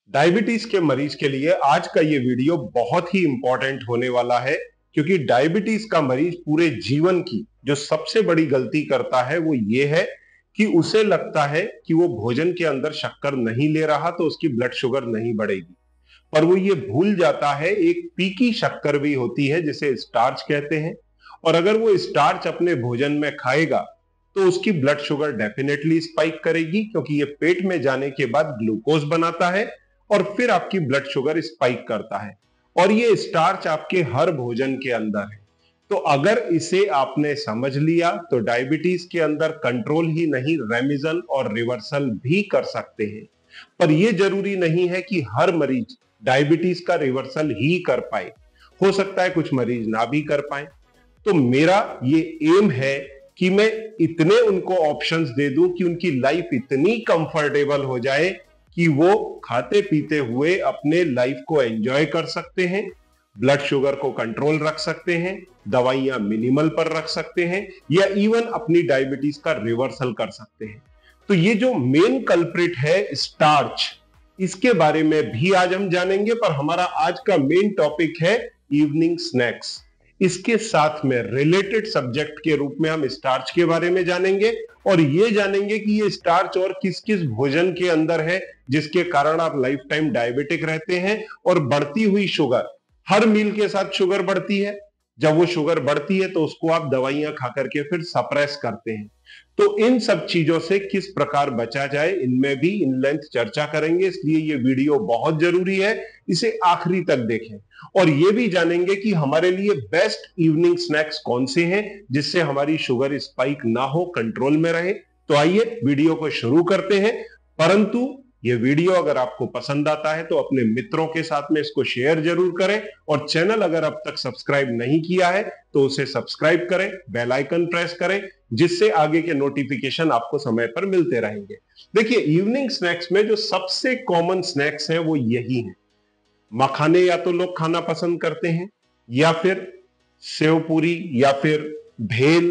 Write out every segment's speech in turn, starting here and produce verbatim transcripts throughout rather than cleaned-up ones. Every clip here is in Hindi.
डायबिटीज के मरीज के लिए आज का ये वीडियो बहुत ही इंपॉर्टेंट होने वाला है, क्योंकि डायबिटीज का मरीज पूरे जीवन की जो सबसे बड़ी गलती करता है वो ये है कि उसे लगता है कि वो भोजन के अंदर शक्कर नहीं ले रहा तो उसकी ब्लड शुगर नहीं बढ़ेगी। पर वो ये भूल जाता है एक पीकी शक्कर भी होती है जिसे स्टार्च कहते हैं, और अगर वो स्टार्च अपने भोजन में खाएगा तो उसकी ब्लड शुगर डेफिनेटली स्पाइक करेगी, क्योंकि ये पेट में जाने के बाद ग्लूकोज बनाता है और फिर आपकी ब्लड शुगर स्पाइक करता है। और ये स्टार्च आपके हर भोजन के अंदर है। तो अगर इसे आपने समझ लिया तो डायबिटीज के अंदर कंट्रोल ही नहीं, रेमिजन और रिवर्सल भी कर सकते हैं। पर यह जरूरी नहीं है कि हर मरीज डायबिटीज का रिवर्सल ही कर पाए, हो सकता है कुछ मरीज ना भी कर पाए। तो मेरा ये एम है कि मैं इतने उनको ऑप्शंस दे दूं कि उनकी लाइफ इतनी कंफर्टेबल हो जाए कि वो खाते पीते हुए अपने लाइफ को एंजॉय कर सकते हैं, ब्लड शुगर को कंट्रोल रख सकते हैं, दवाइयां मिनिमल पर रख सकते हैं, या इवन अपनी डायबिटीज का रिवर्सल कर सकते हैं। तो ये जो मेन कल्प्रिट है स्टार्च, इसके बारे में भी आज हम जानेंगे। पर हमारा आज का मेन टॉपिक है इवनिंग स्नैक्स। इसके साथ में रिलेटेड सब्जेक्ट के रूप में हम स्टार्च के बारे में जानेंगे और ये जानेंगे कि ये स्टार्च और किस किस भोजन के अंदर है जिसके कारण आप लाइफ टाइम डायबिटिक रहते हैं। और बढ़ती हुई शुगर, हर मील के साथ शुगर बढ़ती है, जब वो शुगर बढ़ती है तो उसको आप दवाइयां खा करके फिर सप्रेस करते हैं। तो इन सब चीजों से किस प्रकार बचा जाए, इनमें भी इन लेंथ चर्चा करेंगे, इसलिए ये वीडियो बहुत जरूरी है, इसे आखिरी तक देखें। और ये भी जानेंगे कि हमारे लिए बेस्ट इवनिंग स्नैक्स कौन से हैं जिससे हमारी शुगर स्पाइक ना हो, कंट्रोल में रहे। तो आइए वीडियो को शुरू करते हैं। परंतु ये वीडियो अगर आपको पसंद आता है तो अपने मित्रों के साथ में इसको शेयर जरूर करें, और चैनल अगर अब तक सब्सक्राइब नहीं किया है तो उसे सब्सक्राइब करें, बेल आइकन प्रेस करें, जिससे आगे के नोटिफिकेशन आपको समय पर मिलते रहेंगे। देखिए, इवनिंग स्नैक्स में जो सबसे कॉमन स्नैक्स हैं वो यही हैं। मखाने या तो लोग खाना पसंद करते हैं, या फिर सेव पूरी, या फिर भेल।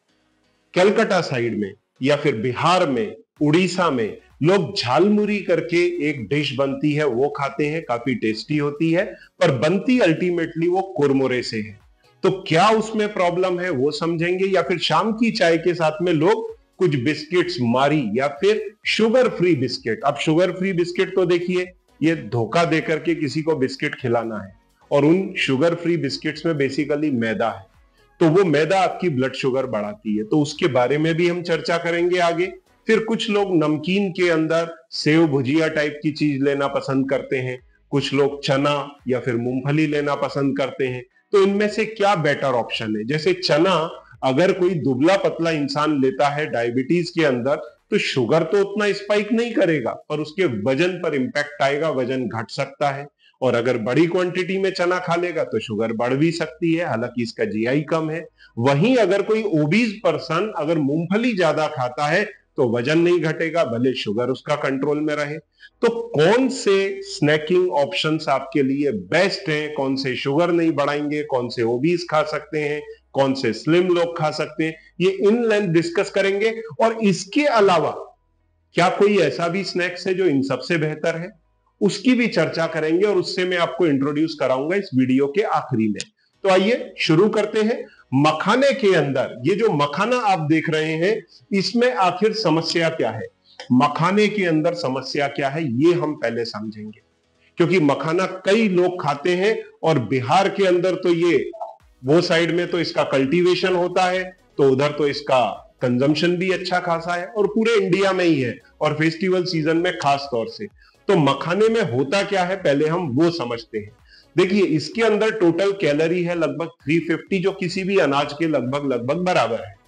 कलकत्ता साइड में या फिर बिहार में, उड़ीसा में लोग झालमुरी करके एक डिश बनती है वो खाते हैं, काफी टेस्टी होती है, पर बनती अल्टीमेटली वो कुरमुरे से है। तो क्या उसमें प्रॉब्लम है वो समझेंगे। या फिर शाम की चाय के साथ में लोग कुछ बिस्किट्स मारी या फिर शुगर फ्री बिस्किट। अब शुगर फ्री बिस्किट तो देखिए, ये धोखा देकर के किसी को बिस्किट खिलाना है, और उन शुगर फ्री बिस्किट्स में बेसिकली मैदा है, तो वो मैदा आपकी ब्लड शुगर बढ़ाती है। तो उसके बारे में भी हम चर्चा करेंगे आगे। फिर कुछ लोग नमकीन के अंदर सेव भुजिया टाइप की चीज लेना पसंद करते हैं, कुछ लोग चना या फिर मूंगफली लेना पसंद करते हैं। तो इनमें से क्या बेटर ऑप्शन है। जैसे चना, अगर कोई दुबला पतला इंसान लेता है डायबिटीज के अंदर तो शुगर तो उतना स्पाइक नहीं करेगा, पर उसके वजन पर इंपैक्ट आएगा, वजन घट सकता है। और अगर बड़ी क्वांटिटी में चना खा लेगा तो शुगर बढ़ भी सकती है, हालांकि इसका जीआई कम है। वहीं अगर कोई ओबीज पर्सन अगर मूंगफली ज्यादा खाता है तो वजन नहीं घटेगा, भले शुगर उसका कंट्रोल में रहे। तो कौन से स्नैकिंग ऑप्शंस आपके लिए बेस्ट हैं, कौन से शुगर नहीं बढ़ाएंगे, कौन से ओबीज खा सकते हैं, कौन से स्लिम लोग खा सकते हैं, ये इन लेंथ डिस्कस करेंगे। और इसके अलावा क्या कोई ऐसा भी स्नैक्स है जो इन सबसे बेहतर है, उसकी भी चर्चा करेंगे, और उससे मैं आपको इंट्रोड्यूस कराऊंगा इस वीडियो के आखिरी में। तो आइए शुरू करते हैं। मखाने के अंदर ये जो मखाना आप देख रहे हैं, इसमें आखिर समस्या क्या है, मखाने के अंदर समस्या क्या है, ये हम पहले समझेंगे। क्योंकि मखाना कई लोग खाते हैं, और बिहार के अंदर तो ये वो साइड में तो इसका कल्टीवेशन होता है, तो उधर तो इसका कंजम्पशन भी अच्छा खासा है, और पूरे इंडिया में ही है, और फेस्टिवल सीजन में खास तौर से। तो मखाने में होता क्या है पहले हम वो समझते हैं। देखिए, इसके अंदर टोटल कैलोरी है लगभग तीन सौ पचास, जो किसी भी अनाज के लगभग लगभग बराबर है।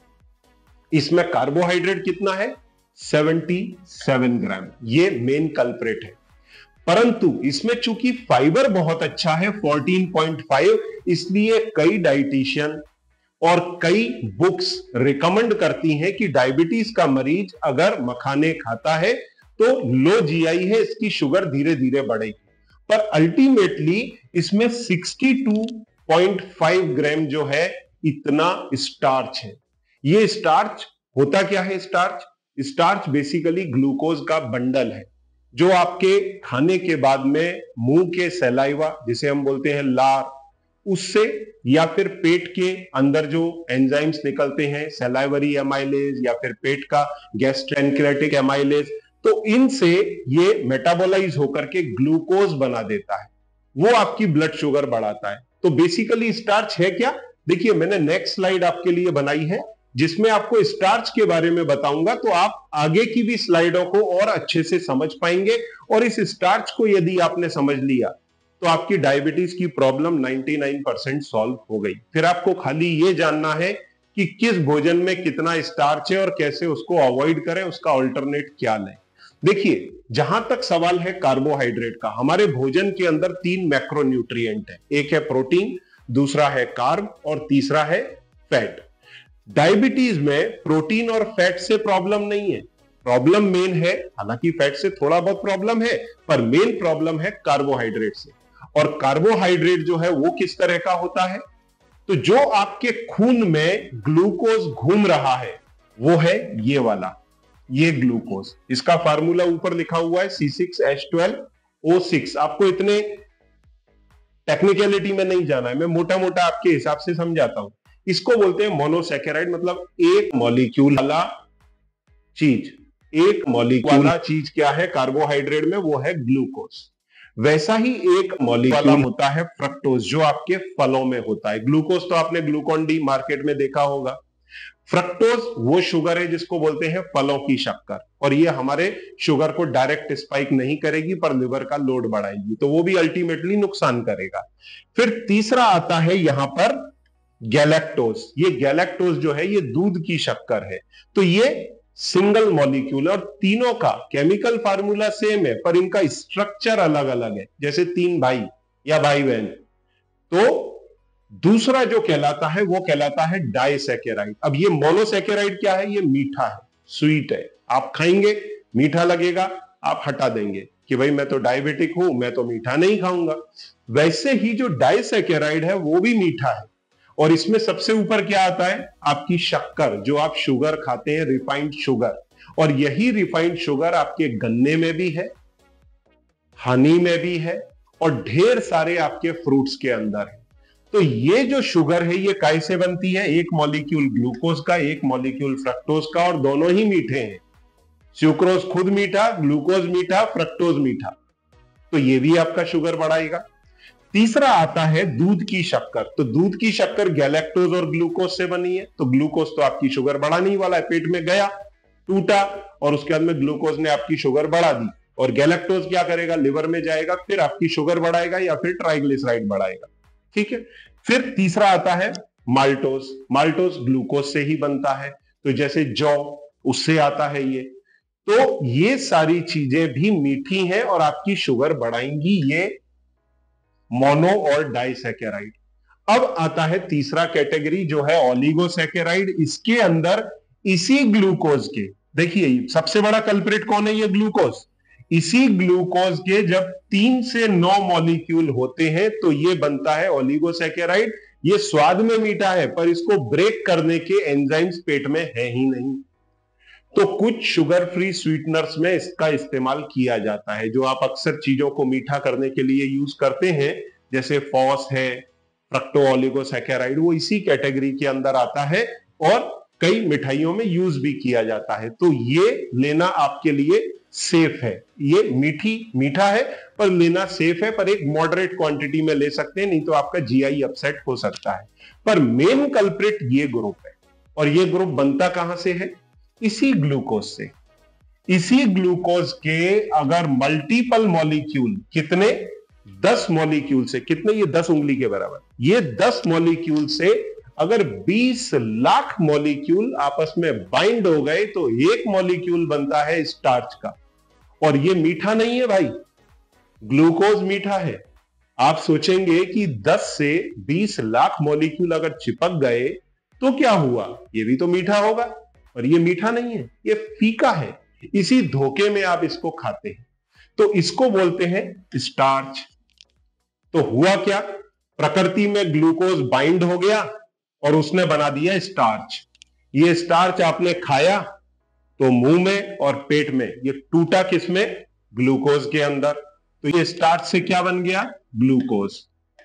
इसमें कार्बोहाइड्रेट कितना है, सतहत्तर ग्राम, ये मेन कल्प्रेट है। परंतु इसमें चूंकि फाइबर बहुत अच्छा है चौदह पॉइंट पाँच, इसलिए कई डाइटिशियन और कई बुक्स रिकमेंड करती हैं कि डायबिटीज का मरीज अगर मखाने खाता है तो लो जीआई है, इसकी शुगर धीरे धीरे बढ़ेगी। पर अल्टीमेटली इसमें बासठ पॉइंट पाँच ग्राम जो है, इतना स्टार्च है। ये स्टार्च होता क्या है, स्टार्च स्टार्च बेसिकली ग्लूकोज का बंडल है। जो आपके खाने के बाद में मुंह के सलाइवा जिसे हम बोलते हैं लार, उससे या फिर पेट के अंदर जो एंजाइम्स निकलते हैं सलाइवरी एमाइलेज या फिर पेट का गैस्ट्रोएन्टेरिक एमाइलेज, तो इनसे ये मेटाबोलाइज होकर के ग्लूकोज बना देता है, वो आपकी ब्लड शुगर बढ़ाता है। तो बेसिकली स्टार्च है क्या? देखिए मैंने नेक्स्ट स्लाइड आपके लिए बनाई है जिसमें आपको स्टार्च के बारे में बताऊंगा, तो आप आगे की भी स्लाइडों को और अच्छे से समझ पाएंगे। और इस स्टार्च को यदि आपने समझ लिया तो आपकी डायबिटीज की प्रॉब्लम निन्यानवे परसेंट सॉल्व हो गई। फिर आपको खाली ये जानना है कि किस भोजन में कितना स्टार्च है और कैसे उसको अवॉइड करें, उसका ऑल्टरनेट क्या लें। देखिए जहां तक सवाल है कार्बोहाइड्रेट का, हमारे भोजन के अंदर तीन मैक्रोन्यूट्रिएंट है, एक है प्रोटीन, दूसरा है कार्ब और तीसरा है फैट। डायबिटीज में प्रोटीन और फैट से प्रॉब्लम नहीं है, प्रॉब्लम मेन है, हालांकि फैट से थोड़ा बहुत प्रॉब्लम है, पर मेन प्रॉब्लम है कार्बोहाइड्रेट से। और कार्बोहाइड्रेट जो है वो किस तरह का होता है? तो जो आपके खून में ग्लूकोज घूम रहा है वो है ये वाला, ये ग्लूकोज, इसका फार्मूला ऊपर लिखा हुआ है C six H twelve O six. आपको इतने टेक्निकलिटी में नहीं जाना है, मैं मोटा मोटा आपके हिसाब से समझाता हूं। इसको बोलते हैं मोनोसैकेराइड, मतलब एक मॉलिक्यूल वाला चीज। एक मॉलिक्यूल वाला चीज क्या है कार्बोहाइड्रेट में? वो है ग्लूकोज। वैसा ही एक मॉलिक्यूल होता है फ्रक्टोज, जो आपके फलों में होता है। ग्लूकोज तो आपने ग्लूकॉन डी मार्केट में देखा होगा, फ्रक्टोज वो शुगर है जिसको बोलते हैं फलों की शक्कर, और ये हमारे शुगर को डायरेक्ट स्पाइक नहीं करेगी पर लिवर का लोड बढ़ाएगी, तो वो भी अल्टीमेटली नुकसान करेगा। फिर तीसरा आता है यहां पर गैलेक्टोज। ये गैलेक्टोज जो है ये दूध की शक्कर है। तो ये सिंगल मॉलिक्यूल, और तीनों का केमिकल फार्मूला सेम है पर इनका स्ट्रक्चर अलग अलग है, जैसे तीन भाई या भाई बहन। तो दूसरा जो कहलाता है वो कहलाता है डाइसैकेराइड। अब ये मोनोसैकेराइड क्या है? ये मीठा है, स्वीट है, आप खाएंगे मीठा लगेगा, आप हटा देंगे कि भाई मैं तो डायबिटिक हूं, मैं तो मीठा नहीं खाऊंगा। वैसे ही जो डाइसैकेराइड है वो भी मीठा है, और इसमें सबसे ऊपर क्या आता है? आपकी शक्कर, जो आप शुगर खाते हैं, रिफाइंड शुगर। और यही रिफाइंड शुगर आपके गन्ने में भी है, हनी में भी है, और ढेर सारे आपके फ्रूट्स के अंदर है। तो ये जो शुगर है ये कैसे बनती है? एक मॉलिक्यूल ग्लूकोज का, एक मॉलिक्यूल फ्रक्टोज का, और दोनों ही मीठे हैं। सुक्रोज खुद मीठा, ग्लूकोज मीठा, फ्रक्टोज मीठा, तो ये भी आपका शुगर बढ़ाएगा। तीसरा आता है दूध की शक्कर। तो दूध की शक्कर गैलेक्टोज और ग्लूकोज से बनी है, तो ग्लूकोज तो आपकी शुगर बढ़ाने ही वाला है, पेट में गया, टूटा, और उसके बाद में ग्लूकोज ने आपकी शुगर बढ़ा दी, और गैलेक्टोज क्या करेगा? लिवर में जाएगा, फिर आपकी शुगर बढ़ाएगा या फिर ट्राइग्लिसराइड बढ़ाएगा। ठीक है। फिर तीसरा आता है माल्टोज। माल्टोज ग्लूकोज से ही बनता है, तो जैसे जौ, उससे आता है ये। तो ये सारी चीजें भी मीठी हैं और आपकी शुगर बढ़ाएंगी, ये मोनो और डाइसैकेराइड। अब आता है तीसरा कैटेगरी जो है ओलिगोसैकेराइड। इसके अंदर इसी ग्लूकोज के, देखिए सबसे बड़ा कल्प्रिट कौन है? ये ग्लूकोज। इसी ग्लूकोज के जब तीन से नौ मॉलिक्यूल होते हैं तो ये बनता है ओलिगोसैकेराइड। ये स्वाद में मीठा है पर इसको ब्रेक करने के एंजाइम्स पेट में है ही नहीं। तो कुछ शुगर फ्री स्वीटनर्स में इसका इस्तेमाल किया जाता है, जो आप अक्सर चीजों को मीठा करने के लिए यूज करते हैं, जैसे फॉस है, फ्रक्टो ओलिगोसैकेराइड, वो इसी कैटेगरी के अंदर आता है और कई मिठाइयों में यूज भी किया जाता है। तो ये लेना आपके लिए सेफ है। ये मीठी मीठा है पर लेना सेफ है, पर एक मॉडरेट क्वांटिटी में ले सकते हैं, नहीं तो आपका जीआई अपसेट हो सकता है। पर मेन कल्प्रिट ये ग्रुप है, और ये ग्रुप बनता कहां से है? इसी ग्लूकोज से। इसी ग्लूकोज के अगर मल्टीपल मॉलिक्यूल, कितने? दस मॉलिक्यूल से, कितने? ये दस उंगली के बराबर। ये दस मॉलिक्यूल से अगर बीस लाख मॉलिक्यूल आपस में बाइंड हो गए तो एक मॉलिक्यूल बनता है स्टार्च का। और ये मीठा नहीं है भाई, ग्लूकोज मीठा है। आप सोचेंगे कि दस से बीस लाख मॉलिक्यूल अगर चिपक गए तो क्या हुआ? ये भी तो मीठा होगा, और ये मीठा नहीं है, ये फीका है। इसी धोखे में आप इसको खाते हैं, तो इसको बोलते हैं स्टार्च। तो हुआ क्या? प्रकृति में ग्लूकोज बाइंड हो गया और उसने बना दिया स्टार्च। ये स्टार्च आपने खाया तो मुंह में और पेट में, ये टूटा किसमें? ग्लूकोज के अंदर, तो ये स्टार्च से क्या बन गया, ग्लूकोज।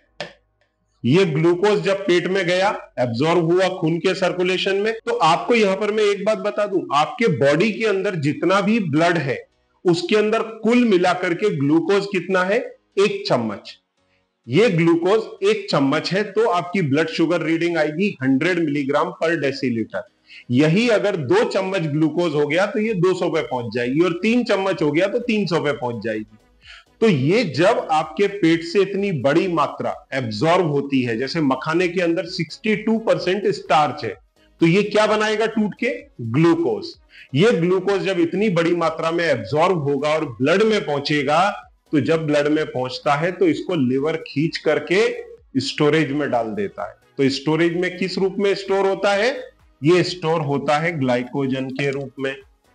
ये ग्लूकोज जब पेट में गया, एब्जॉर्ब हुआ खून के सर्कुलेशन में। तो आपको यहां पर मैं एक बात बता दूं, आपके बॉडी के अंदर जितना भी ब्लड है उसके अंदर कुल मिलाकर के ग्लूकोज कितना है, एक चम्मच। ये ग्लूकोज एक चम्मच है, तो आपकी ब्लड शुगर रीडिंग आएगी हंड्रेड मिलीग्राम पर डेसीलीटर। यही अगर दो चम्मच ग्लूकोज हो गया तो ये दो सौ पे पहुंच जाएगी, और तीन चम्मच हो गया तो तीन सौ पे पहुंच जाएगी। तो ये जब आपके पेट से इतनी बड़ी मात्रा एब्जॉर्ब होती है, जैसे मखाने के अंदर बासठ परसेंट स्टार्च है, तो ये क्या बनाएगा टूट के, ग्लूकोज। ये ग्लूकोज जब इतनी बड़ी मात्रा में एब्जॉर्ब होगा और ब्लड में पहुंचेगा, तो जब ब्लड में पहुंचता है तो इसको लिवर खींच करके स्टोरेज में डाल देता है। तो स्टोरेज में किस रूप में स्टोर होता है, ये स्टोर होता है ग्लाइकोजन के रूप में।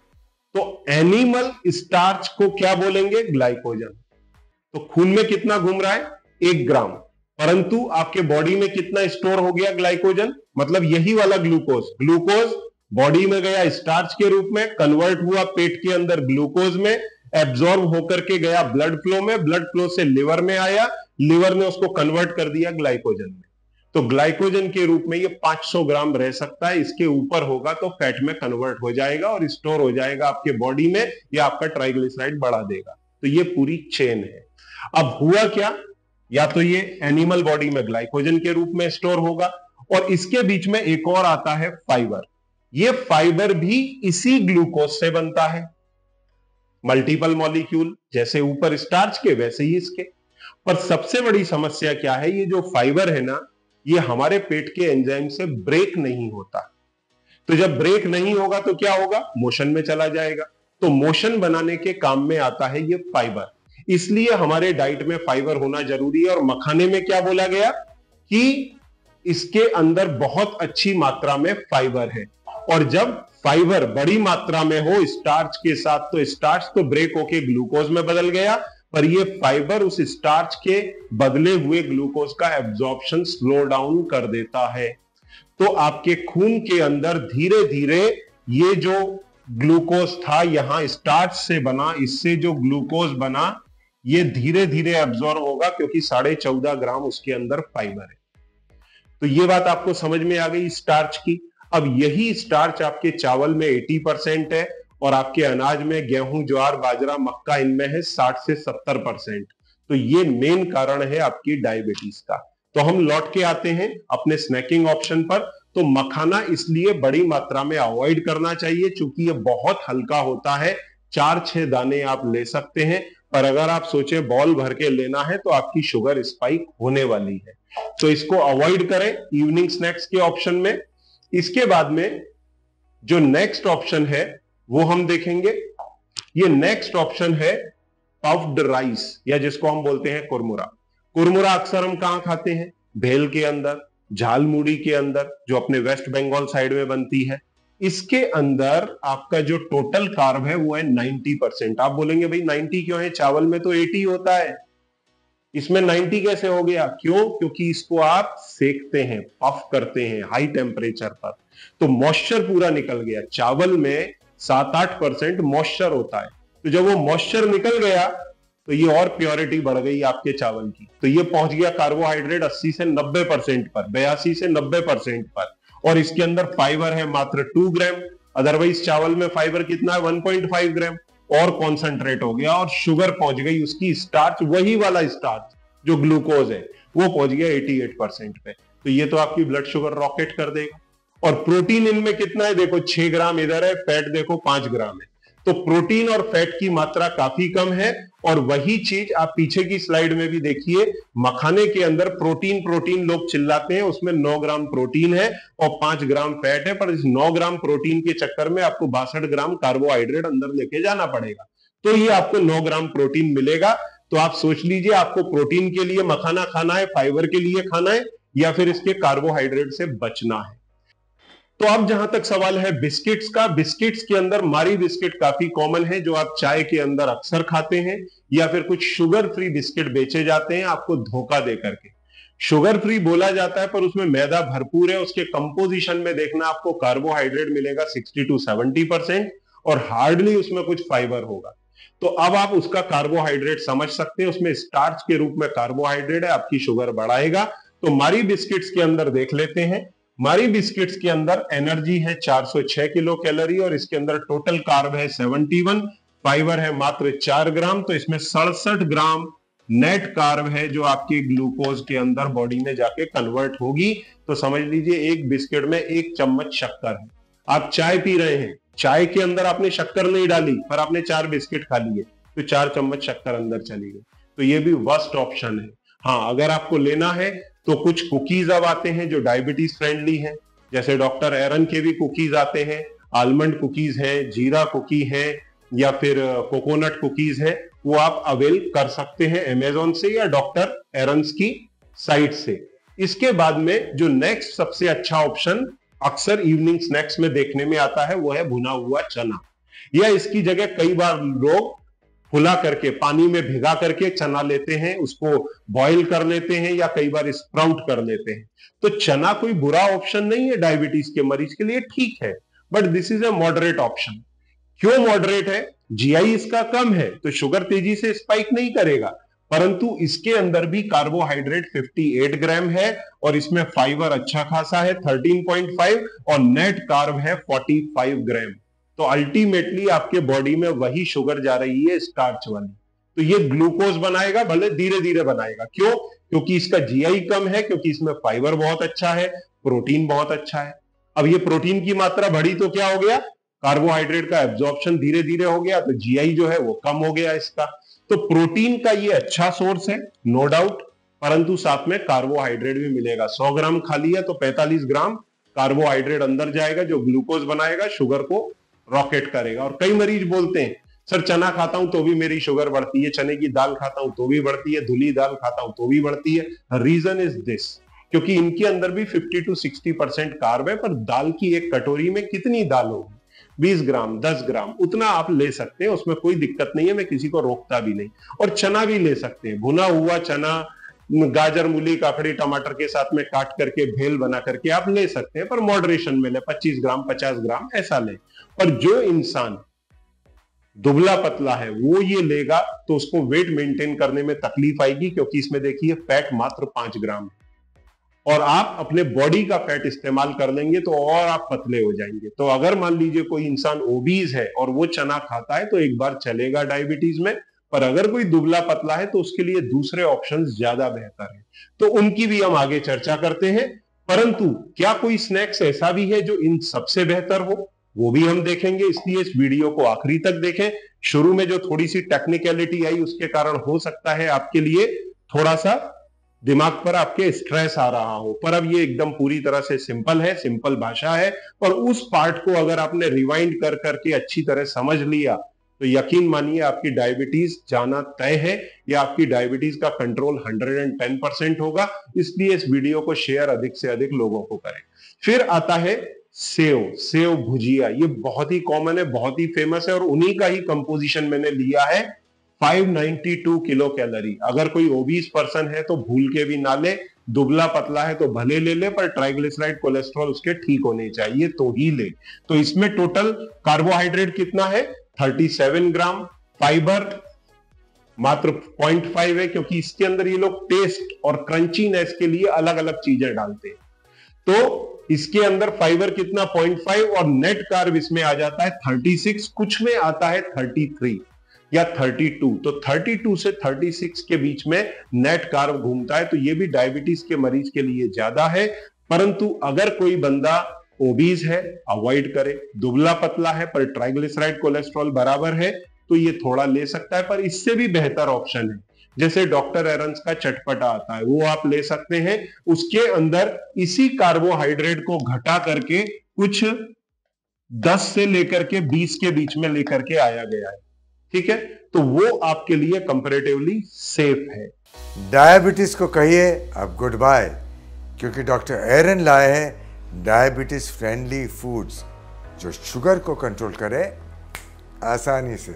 तो एनिमल स्टार्च को क्या बोलेंगे, ग्लाइकोजन। तो खून में कितना घूम रहा है, एक ग्राम, परंतु आपके बॉडी में कितना स्टोर हो गया ग्लाइकोजन, मतलब यही वाला ग्लूकोज। ग्लूकोज बॉडी में गया स्टार्च के रूप में, कन्वर्ट हुआ पेट के अंदर ग्लूकोज में, एब्जॉर्ब होकर के गया ब्लड फ्लो में, ब्लड फ्लो से लिवर में आया, लिवर ने उसको कन्वर्ट कर दिया ग्लाइकोजन में। तो ग्लाइकोजन के रूप में ये पांच सौ ग्राम रह सकता है, इसके ऊपर होगा तो फैट में कन्वर्ट हो जाएगा और स्टोर हो जाएगा आपके बॉडी में, या आपका ट्राइग्लिसराइड बढ़ा देगा। तो ये पूरी चेन है। अब हुआ क्या, या तो ये एनिमल बॉडी में ग्लाइकोजन के रूप में स्टोर होगा, और इसके बीच में एक और आता है फाइबर। ये फाइबर भी इसी ग्लूकोज से बनता है, मल्टीपल मॉलिक्यूल, जैसे ऊपर स्टार्च के वैसे ही इसके। पर सबसे बड़ी समस्या क्या है, ये जो फाइबर है ना, ये हमारे पेट के एंजाइम से ब्रेक नहीं होता। तो जब ब्रेक नहीं होगा तो क्या होगा, मोशन में चला जाएगा। तो मोशन बनाने के काम में आता है ये फाइबर, इसलिए हमारे डाइट में फाइबर होना जरूरी है। और मखाने में क्या बोला गया कि इसके अंदर बहुत अच्छी मात्रा में फाइबर है, और जब फाइबर बड़ी मात्रा में हो स्टार्च के साथ, तो स्टार्च तो ब्रेक होके ग्लूकोज में बदल गया, पर ये फाइबर उस स्टार्च के बदले हुए ग्लूकोज का एब्जॉर्प्शन स्लो डाउन कर देता है। तो आपके खून के अंदर धीरे धीरे ये जो ग्लूकोज था यहां स्टार्च से बना, इससे जो ग्लूकोज बना ये धीरे धीरे एब्जॉर्ब होगा, क्योंकि साढ़े चौदह ग्राम उसके अंदर फाइबर है। तो ये बात आपको समझ में आ गई स्टार्च की। अब यही स्टार्च आपके चावल में अस्सी परसेंट है, और आपके अनाज में गेहूं, ज्वार, बाजरा, मक्का, इनमें है साठ से सत्तर परसेंट। तो ये मेन कारण है आपकी डायबिटीज का। तो हम लौट के आते हैं अपने स्नैकिंग ऑप्शन पर। तो मखाना इसलिए बड़ी मात्रा में अवॉइड करना चाहिए, क्योंकि ये बहुत हल्का होता है। चार छह दाने आप ले सकते हैं, पर अगर आप सोचे बॉल भर के लेना है तो आपकी शुगर स्पाइक होने वाली है। तो इसको अवॉइड करें इवनिंग स्नैक्स के ऑप्शन में। इसके बाद में जो नेक्स्ट ऑप्शन है वो हम देखेंगे। ये नेक्स्ट ऑप्शन है पफ्ड राइस, या जिसको हम बोलते हैं कुरमुरा। कुरमुरा अक्सर हम कहां खाते हैं, भेल के अंदर, झालमुड़ी के अंदर, जो अपने वेस्ट बंगाल साइड में बनती है। इसके अंदर आपका जो टोटल कार्ब है वो है नब्बे परसेंट। आप बोलेंगे भाई नब्बे क्यों है, चावल में तो अस्सी होता है, इसमें नब्बे कैसे हो गया? क्यों? क्योंकि इसको आप सेकते हैं, पफ करते हैं हाई टेम्परेचर पर, तो मॉइस्चर पूरा निकल गया। चावल में सात आठ परसेंट मॉइस्चर होता है, तो जब वो मॉइस्चर निकल गया तो ये और प्योरिटी बढ़ गई आपके चावल की, तो ये पहुंच गया कार्बोहाइड्रेट अस्सी से नब्बे परसेंट पर, बयासी से नब्बे परसेंट पर, और इसके अंदर फाइबर है मात्र टू ग्राम। अदरवाइज चावल में फाइबर कितना है, वन पॉइंट फाइव ग्राम, और कॉन्सेंट्रेट हो गया, और शुगर पहुंच गई उसकी, स्टार्च वही वाला स्टार्च जो ग्लूकोज है वो पहुंच गया अठासी परसेंट पे। तो ये तो आपकी ब्लड शुगर रॉकेट कर देगा। और प्रोटीन इनमें कितना है, देखो छह ग्राम इधर है, फैट देखो पांच ग्राम है। तो प्रोटीन और फैट की मात्रा काफी कम है। और वही चीज आप पीछे की स्लाइड में भी देखिए, मखाने के अंदर प्रोटीन प्रोटीन लोग चिल्लाते हैं, उसमें नौ ग्राम प्रोटीन है और पांच ग्राम फैट है, पर इस नौ ग्राम प्रोटीन के चक्कर में आपको बासठ ग्राम कार्बोहाइड्रेट अंदर लेके जाना पड़ेगा, तो ये आपको नौ ग्राम प्रोटीन मिलेगा। तो आप सोच लीजिए आपको प्रोटीन के लिए मखाना खाना है, फाइबर के लिए खाना है, या फिर इसके कार्बोहाइड्रेट से बचना है। तो अब जहां तक सवाल है बिस्किट्स का, बिस्किट्स के अंदर मारी बिस्किट काफी कॉमन है, जो आप चाय के अंदर अक्सर खाते हैं, या फिर कुछ शुगर फ्री बिस्किट बेचे जाते हैं आपको धोखा दे करके। शुगर फ्री बोला जाता है पर उसमें मैदा भरपूर है। उसके कंपोजिशन में देखना आपको कार्बोहाइड्रेट मिलेगा सिक्सटी टू सेवेंटी परसेंट, और हार्डली उसमें कुछ फाइबर होगा। तो अब आप उसका कार्बोहाइड्रेट समझ सकते हैं, उसमें स्टार्च के रूप में कार्बोहाइड्रेट है, आपकी शुगर बढ़ाएगा। तो मारी बिस्किट्स के अंदर देख लेते हैं। मारी बिस्किट्स के अंदर एनर्जी है चार सौ छह किलो कैलोरी और इसके अंदर टोटल कार्ब है इकहत्तर, फाइबर है मात्र चार ग्राम। तो इसमें सड़सठ ग्राम नेट कार्ब है जो आपकी ग्लूकोज के अंदर बॉडी में जाके कन्वर्ट होगी। तो समझ लीजिए एक बिस्किट में एक चम्मच शक्कर है। आप चाय पी रहे हैं, चाय के अंदर आपने शक्कर नहीं डाली पर आपने चार बिस्किट खा लिए, तो चार चम्मच शक्कर अंदर चली गई। तो ये भी वर्स्ट ऑप्शन है। हाँ, अगर आपको लेना है तो कुछ कुकीज अब आते हैं जो डायबिटीज फ्रेंडली हैं, जैसे डॉक्टर एरन के भी कुकीज आते हैं, आलमंड कुकीज हैं, जीरा कुकी है या फिर कोकोनट कुकीज है, वो आप अवेल कर सकते हैं अमेजोन से या डॉक्टर एरन्स की साइट से। इसके बाद में जो नेक्स्ट सबसे अच्छा ऑप्शन अक्सर इवनिंग स्नैक्स में देखने में आता है वो है भुना हुआ चना, या इसकी जगह कई बार लोग फुला करके पानी में भिगा करके चना लेते हैं, उसको बॉईल कर लेते हैं या कई बार स्प्राउट कर लेते हैं। तो चना कोई बुरा ऑप्शन नहीं है डायबिटीज के मरीज के लिए, ठीक है, but this is a moderate option. क्यों मॉडरेट है? जीआई इसका कम है तो शुगर तेजी से स्पाइक नहीं करेगा, परंतु इसके अंदर भी कार्बोहाइड्रेट अट्ठावन ग्राम है और इसमें फाइबर अच्छा खासा है तेरह पॉइंट पाँच और नेट कार्ब है पैंतालीस ग्राम। तो अल्टीमेटली आपके बॉडी में वही शुगर जा रही है स्टार्च वाली। तो ये ग्लूकोज बनाएगा, भले धीरे धीरे बनाएगा। क्यों? क्योंकि इसका जीआई कम है, क्योंकि इसमें फाइबर बहुत अच्छा है, प्रोटीन बहुत अच्छा है। अब ये प्रोटीन की मात्रा बढ़ी तो क्या हो गया? कार्बोहाइड्रेट का एब्जॉर्प्शन धीरे धीरे हो गया, तो जीआई जो है वो कम हो गया इसका। तो प्रोटीन का ये अच्छा सोर्स है, नो डाउट, परंतु साथ में कार्बोहाइड्रेट भी मिलेगा। सौ ग्राम खा लिया तो पैंतालीस ग्राम कार्बोहाइड्रेट अंदर जाएगा जो ग्लूकोज बनाएगा, शुगर को रॉकेट करेगा। और कई मरीज बोलते हैं सर चना खाता हूं तो भी मेरी शुगर बढ़ती है, चने की दाल खाता हूं तो भी बढ़ती है, धुली दाल खाता हूं तो भी बढ़ती है। रीजन इज दिस, क्योंकि इनके अंदर भी पचास टू साठ परसेंट कार्ब है, पर दाल की एक कटोरी में कितनी दाल होगी? बीस ग्राम, दस ग्राम, उतना आप ले सकते हैं, उसमें कोई दिक्कत नहीं है, मैं किसी को रोकता भी नहीं। और चना भी ले सकते हैं, भुना हुआ चना गाजर, मूली, काकड़ी, टमाटर के साथ में काट करके भेल बना करके आप ले सकते हैं, पर मॉडरेशन में ले, पच्चीस ग्राम, पचास ग्राम ऐसा ले। और जो इंसान दुबला पतला है वो ये लेगा तो उसको वेट मेंटेन करने में तकलीफ आएगी, क्योंकि इसमें देखिए फैट मात्र पांच ग्राम है और आप अपने बॉडी का फैट इस्तेमाल कर लेंगे तो और आप पतले हो जाएंगे। तो अगर मान लीजिए कोई इंसान ओबीज है और वो चना खाता है तो एक बार चलेगा डायबिटीज में, पर अगर कोई दुबला पतला है तो उसके लिए दूसरे ऑप्शंस ज्यादा बेहतर है। तो उनकी भी हम आगे चर्चा करते हैं, परंतु क्या कोई स्नैक्स ऐसा भी है जो इन सबसे बेहतर हो, वो भी हम देखेंगे। इसलिए इस वीडियो को आखिरी तक देखें। शुरू में जो थोड़ी सी टेक्निकलिटी आई उसके कारण हो सकता है आपके लिए थोड़ा सा दिमाग पर आपके स्ट्रेस आ रहा हो, पर अब ये एकदम पूरी तरह से सिंपल है, सिंपल भाषा है। और उस पार्ट को अगर आपने रिवाइंड कर करके अच्छी तरह समझ लिया तो यकीन मानिए आपकी डायबिटीज जाना तय है, या आपकी डायबिटीज का कंट्रोल एक सौ दस परसेंट होगा। इसलिए इस वीडियो को शेयर अधिक से अधिक लोगों को करें। फिर आता है सेव, सेव भुजिया। ये बहुत ही कॉमन है, बहुत ही फेमस है और उन्हीं का ही कंपोजिशन मैंने लिया है। पाँच सौ बानवे किलो कैलोरी। अगर कोई ओबीस पर्सन है तो भूल के भी ना ले, दुबला पतला है तो भले ले ले, पर ट्राइग्लिसराइड कोलेस्ट्रॉल उसके ठीक होने चाहिए तो ही ले। तो इसमें टोटल कार्बोहाइड्रेट कितना है? सैंतीस ग्राम, फाइबर मात्र पॉइंट फाइव है, क्योंकि इसके अंदर ये लोग टेस्ट और क्रंचीनेस के लिए अलग अलग चीजें डालते हैं। तो इसके अंदर फाइबर कितना? पॉइंट फाइव, और नेट कार्ब इसमें आ जाता है छत्तीस, कुछ में आता है तैंतीस या बत्तीस। तो बत्तीस से छत्तीस के बीच में नेट कार्ब घूमता है, तो ये भी डायबिटीज के मरीज के लिए ज्यादा है। परंतु अगर कोई बंदा ओबीज है, अवॉइड करे, दुबला पतला है पर ट्राइग्लिसराइड कोलेस्ट्रॉल बराबर है तो ये थोड़ा ले सकता है। पर इससे भी बेहतर ऑप्शन है, जैसे डॉक्टर एरन्स का चटपटा आता है, वो आप ले सकते हैं। उसके अंदर इसी कार्बोहाइड्रेट को घटा करके कुछ दस से लेकर के बीस के बीच में लेकर के आया गया है, ठीक है? तो वो आपके लिए कंपैरेटिवली सेफ है। डायबिटीज को कहिए अब गुड बाय, क्योंकि डॉक्टर एरन लाए हैं डायबिटीज फ्रेंडली फूड्स जो शुगर को कंट्रोल करे आसानी से।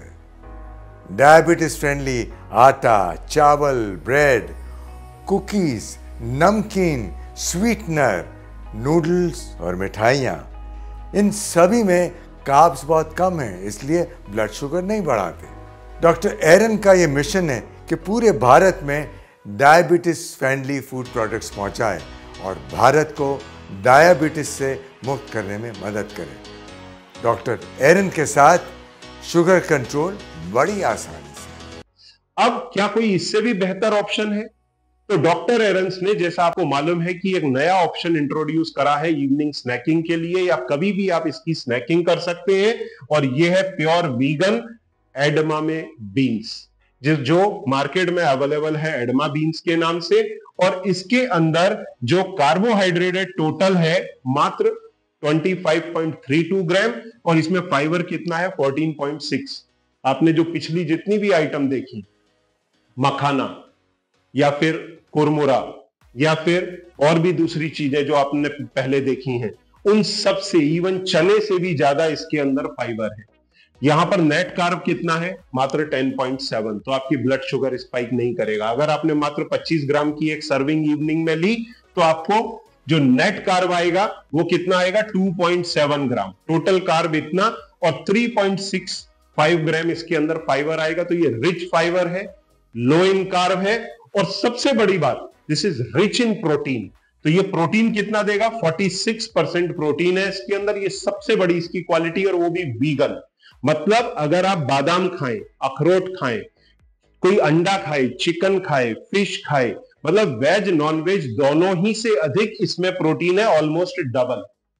डायबिटीज फ्रेंडली आटा, चावल, ब्रेड, कुकीज, नमकीन, स्वीटनर, नूडल्स और मिठाइयाँ, इन सभी में कार्ब्स बहुत कम है, इसलिए ब्लड शुगर नहीं बढ़ाते। डॉक्टर एरन का ये मिशन है कि पूरे भारत में डायबिटीज फ्रेंडली फूड प्रोडक्ट्स पहुंचाए और भारत को डायबिटीज से मुक्त करने में मदद करे। डॉक्टर एरन के साथ शुगर कंट्रोल बड़ी आसानी से। अब क्या कोई इससे भी बेहतर ऑप्शन है? तो डॉक्टर एरन्स ने, जैसा आपको मालूम है, कि एक नया ऑप्शन इंट्रोड्यूस करा है इवनिंग स्नैकिंग के लिए, या कभी भी आप इसकी स्नैकिंग कर सकते हैं, और यह है प्योर वीगन एडमामे बीन्स, जो जो मार्केट में अवेलेबल है एडमा बीन्स के नाम से। और इसके अंदर जो कार्बोहाइड्रेट टोटल है मात्र पच्चीस पॉइंट तीन दो ग्राम, और इसमें फाइबर कितना है? चौदह पॉइंट छह। आपने जो पिछली जितनी भी आइटम देखी, मखाना या फिर कुरमुरा या फिर और भी दूसरी चीजें जो आपने पहले देखी हैं, उन सब से, इवन चने से भी ज्यादा इसके अंदर फाइबर है। यहां पर नेट कार्ब कितना है? मात्र दस पॉइंट सात। तो आपकी ब्लड शुगर स्पाइक नहीं करेगा। अगर आपने मात्र पच्चीस ग्राम की एक सर्विंग इवनिंग में ली तो आपको जो नेट कार्ब आएगा वो कितना आएगा? दो पॉइंट सात ग्राम। टोटल कार्ब इतना, और तीन पॉइंट छह पाँच ग्राम इसके अंदर फाइबर आएगा। तो ये रिच फाइबर है, लो इन कार्ब है, और सबसे बड़ी बात, this is rich in protein. तो ये प्रोटीन कितना देगा? छियालीस परसेंट प्रोटीन है इसके अंदर। ये सबसे बड़ी इसकी क्वालिटी, और वो भी वीगन। मतलब अगर आप बादाम खाएं, अखरोट खाएं, कोई अंडा खाए, चिकन खाए, फिश खाए, मतलब वेज नॉन वेज दोनों ही से अधिक इसमें प्रोटीन है, ऑलमोस्ट डबल।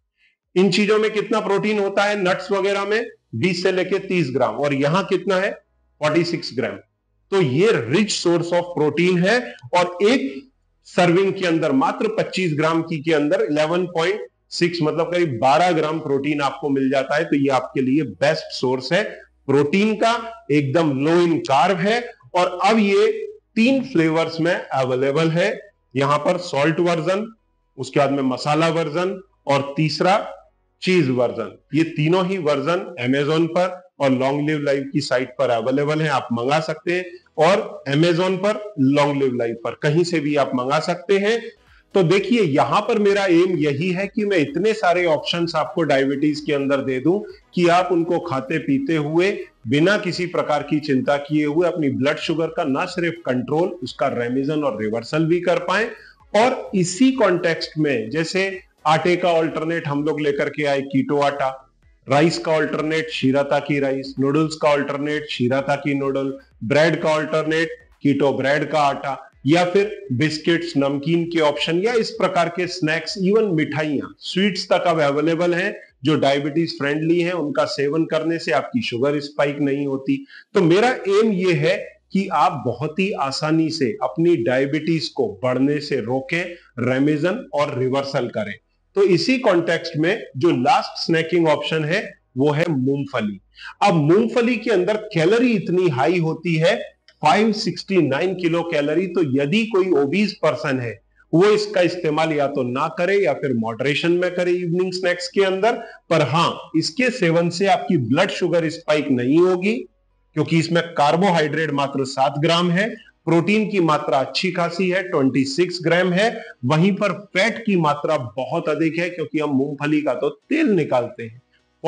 इन चीजों में कितना प्रोटीन होता है? नट्स वगैरह में बीस से लेके तीस ग्राम, और यहां कितना है? छियालीस ग्राम। तो ये रिच सोर्स ऑफ प्रोटीन है, और एक सर्विंग के अंदर मात्र पच्चीस ग्राम की के अंदर ग्यारह पॉइंट छह, मतलब करीब बारह ग्राम प्रोटीन आपको मिल जाता है। तो ये आपके लिए बेस्ट सोर्स है प्रोटीन का, एकदम लो इन कार्ब है। और अब ये तीन फ्लेवर्स में अवेलेबल है। यहां पर सॉल्ट वर्जन, उसके बाद में मसाला वर्जन, और तीसरा चीज वर्जन। ये तीनों ही वर्जन अमेजोन पर और लॉन्ग लिव लाइव की साइट पर अवेलेबल है। आप मंगा सकते हैं, और अमेजोन पर, लॉन्ग लिव लाइव पर, कहीं से भी आप मंगा सकते हैं। तो देखिए, यहां पर मेरा एम यही है कि मैं इतने सारे ऑप्शंस आपको डायबिटीज के अंदर दे दूं कि आप उनको खाते पीते हुए बिना किसी प्रकार की चिंता किए हुए अपनी ब्लड शुगर का ना सिर्फ कंट्रोल, उसका रेमिजन और रिवर्सल भी कर पाए। और इसी कॉन्टेक्स्ट में, जैसे आटे का ऑल्टरनेट हम लोग लेकर के आए कीटो आटा, राइस का alternate shirataki rice, noodles का alternate shirataki noodle, bread का ऑल्टरनेट कीटो ब्रेड का आटा, या फिर बिस्किट्स, नमकीन के ऑप्शन, या इस प्रकार के स्नैक्स, इवन मिठाइयां, स्वीट्स तक अब अवेलेबल हैं जो डायबिटीज फ्रेंडली हैं। उनका सेवन करने से आपकी शुगर स्पाइक नहीं होती। तो मेरा एम ये है कि आप बहुत ही आसानी से अपनी डायबिटीज को बढ़ने से रोकें, रेमिजन और रिवर्सल करें। तो इसी कॉन्टेक्स्ट में जो लास्ट स्नैकिंग ऑप्शन है वो है मूंगफली। अब मूंगफली के अंदर कैलोरी इतनी हाई होती है, पाँच सौ उनहत्तर किलो कैलोरी। तो यदि कोई ओबीज पर्सन है वो इसका इस्तेमाल या तो ना करे या फिर मॉडरेशन में करे इवनिंग स्नैक्स के अंदर। पर हां, इसके सेवन से आपकी ब्लड शुगर स्पाइक नहीं होगी, क्योंकि इसमें कार्बोहाइड्रेट मात्र सात ग्राम है, प्रोटीन की मात्रा अच्छी खासी है, छब्बीस ग्राम है, वहीं पर फैट की मात्रा बहुत अधिक है, क्योंकि हम मूंगफली का तो तेल निकालते हैं,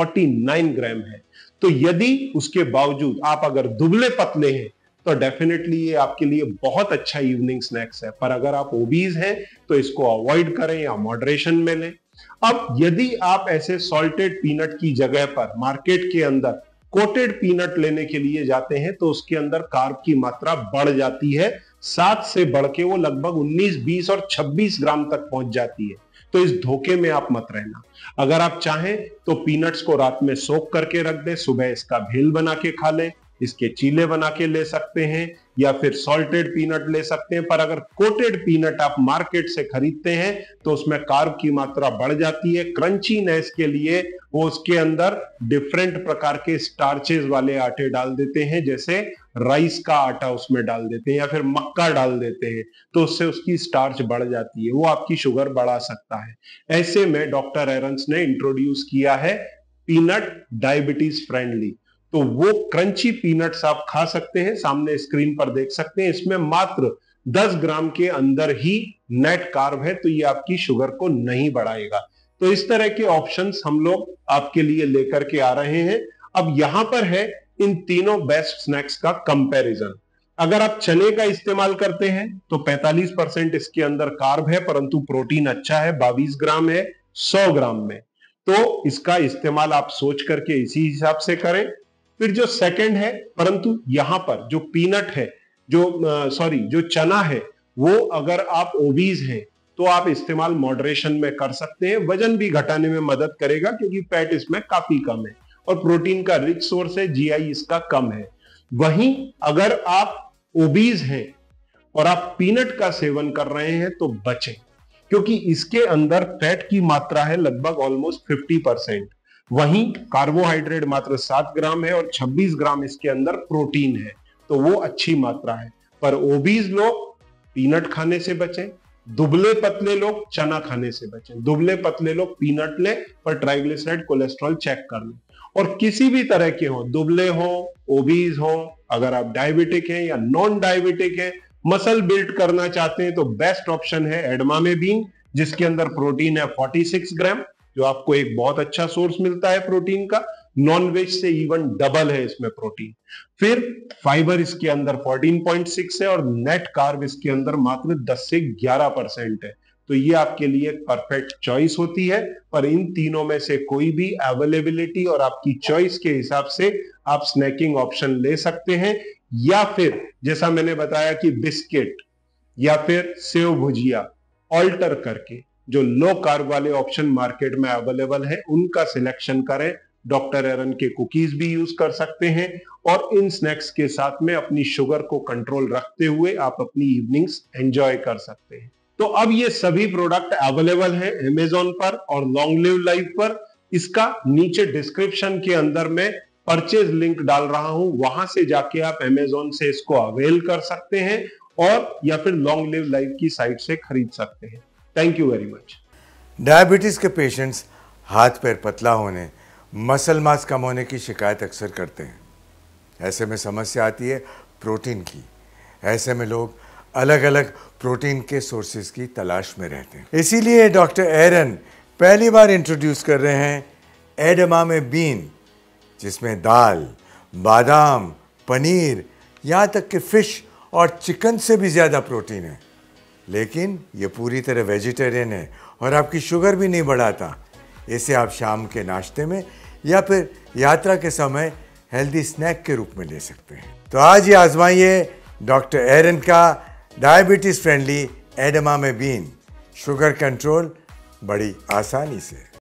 उनचास ग्राम है। तो यदि उसके बावजूद आप अगर दुबले पतले हैं तो डेफिनेटली ये आपके लिए बहुत अच्छा इवनिंग स्नैक्स है। पर अगर आप ओबीज हैं तो इसको अवॉइड करें या मॉडरेशन में लें। अब यदि आप ऐसे सॉल्टेड पीनट की जगह पर मार्केट के अंदर कोटेड पीनट लेने के लिए जाते हैं तो उसके अंदर कार्ब की मात्रा बढ़ जाती है, सात से बढ़ के वो लगभग उन्नीस, बीस और छब्बीस ग्राम तक पहुंच जाती है। तो इस धोखे में आप मत रहना। अगर आप चाहें तो पीनट्स को रात में सोक करके रख दें, सुबह इसका भेल बना के खा लें, इसके चीले बना के ले सकते हैं, या फिर सॉल्टेड पीनट ले सकते हैं। पर अगर कोटेड पीनट आप मार्केट से खरीदते हैं तो उसमें कार्ब की मात्रा बढ़ जाती है। क्रंचीनेस के लिए वो उसके अंदर डिफरेंट प्रकार के स्टार्चेस वाले आटे डाल देते हैं, जैसे राइस का आटा उसमें डाल देते हैं या फिर मक्का डाल देते हैं, तो उससे उसकी स्टार्च बढ़ जाती है, वो आपकी शुगर बढ़ा सकता है। ऐसे में डॉक्टर एरन्स ने इंट्रोड्यूस किया है पीनट डायबिटीज फ्रेंडली। तो वो क्रंची पीनट्स आप खा सकते हैं, सामने स्क्रीन पर देख सकते हैं। इसमें मात्र दस ग्राम के अंदर ही नेट कार्ब है, तो ये आपकी शुगर को नहीं बढ़ाएगा। तो इस तरह के ऑप्शंस हम लोग आपके लिए लेकर के आ रहे हैं। अब यहां पर है इन तीनों बेस्ट स्नैक्स का कंपैरिजन। अगर आप चने का इस्तेमाल करते हैं तो पैंतालीस परसेंट इसके अंदर कार्ब है, परंतु प्रोटीन अच्छा है, बाईस ग्राम है सौ ग्राम में। तो इसका इस्तेमाल आप सोच करके इसी हिसाब से करें। फिर जो सेकंड है, परंतु यहां पर जो पीनट है, जो सॉरी जो चना है, वो अगर आप ओबीज हैं तो आप इस्तेमाल मॉडरेशन में कर सकते हैं। वजन भी घटाने में मदद करेगा क्योंकि फैट इसमें काफी कम है और प्रोटीन का रिच सोर्स है, जीआई इसका कम है। वहीं अगर आप ओबीज हैं और आप पीनट का सेवन कर रहे हैं तो बचें, क्योंकि इसके अंदर फैट की मात्रा है लगभग ऑलमोस्ट पचास परसेंट। वहीं कार्बोहाइड्रेट मात्र सात ग्राम है और छब्बीस ग्राम इसके अंदर प्रोटीन है, तो वो अच्छी मात्रा है। पर ओबीज लोग पीनट खाने से बचें, दुबले पतले लोग चना खाने से बचें। दुबले पतले लोग पीनट लें पर ट्राइग्लिसराइड कोलेस्ट्रॉल चेक कर लें। और किसी भी तरह के हो, दुबले हो, ओबीज हो, अगर आप डायबिटिक हैं या नॉन डायबिटिक हैं, मसल बिल्ड करना चाहते हैं तो बेस्ट ऑप्शन है एडमामेबिन, जिसके अंदर प्रोटीन है छियालीस ग्राम, जो आपको एक बहुत अच्छा सोर्स मिलता है प्रोटीन का। नॉन वेज से इवन डबल है इसमें प्रोटीन। फिर फाइबर इसके अंदर चौदह पॉइंट छह है और नेट कार्ब इसके अंदर मात्र दस से ग्यारह परसेंट है। तो ये आपके लिए परफेक्ट चॉइस होती है। पर इन तीनों में से कोई भी अवेलेबिलिटी और आपकी चॉइस के हिसाब से आप स्नैकिंग ऑप्शन ले सकते हैं, या फिर जैसा मैंने बताया कि बिस्किट या फिर सेव भुजिया ऑल्टर करके जो लो कार्ब वाले ऑप्शन मार्केट में अवेलेबल है उनका सिलेक्शन करें। डॉक्टर एरन के कुकीज भी यूज कर सकते हैं और इन स्नैक्स के साथ में अपनी शुगर को कंट्रोल रखते हुए आप अपनी इवनिंग्स एंजॉय कर सकते हैं। तो अब ये सभी प्रोडक्ट अवेलेबल है अमेजोन पर और लॉन्ग लिव लाइफ पर। इसका नीचे डिस्क्रिप्शन के अंदर मैं परचेज लिंक डाल रहा हूं, वहां से जाके आप अमेजोन से इसको अवेल कर सकते हैं और या फिर लॉन्ग लिव लाइफ की साइट से खरीद सकते हैं। Thank you very much. Diabetes के पेशेंट्स हाथ पैर पतला होने, मसल मास कम होने की शिकायत अक्सर करते हैं। ऐसे में समस्या आती है प्रोटीन की। ऐसे में लोग अलग अलग प्रोटीन के सोर्सेज की तलाश में रहते हैं। इसीलिए डॉक्टर एरन पहली बार इंट्रोड्यूस कर रहे हैं एडमामेबिन, जिसमें दाल, बादाम, पनीर, यहाँ तक कि फिश और चिकन से भी ज़्यादा प्रोटीन है। लेकिन ये पूरी तरह वेजिटेरियन है और आपकी शुगर भी नहीं बढ़ाता। इसे आप शाम के नाश्ते में या फिर यात्रा के समय हेल्दी स्नैक के रूप में ले सकते हैं। तो आज ही आजमाइए डॉक्टर एरन का diabetes friendly edamame bean, sugar control बड़ी आसानी से।